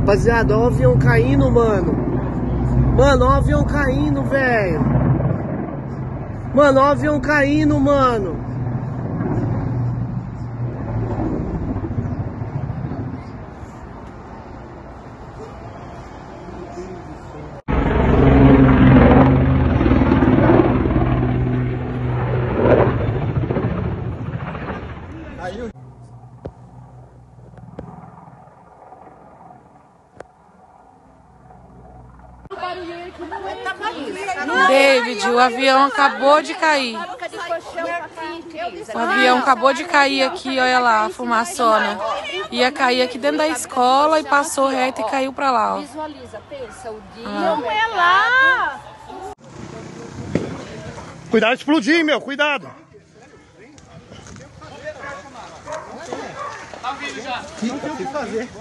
Rapaziada, ó o avião caindo, mano. Mano, ó o avião caindo, velho. Mano, ó o avião caindo, mano. David, o avião acabou de cair. O avião acabou de cair aqui, olha lá, a fumaçona. Ia cair aqui dentro da escola e passou reto e caiu pra lá, ó. Visualiza, pensa, o dia. Não é lá! Cuidado de explodir, meu, cuidado. Tá vindo já. O que fazer?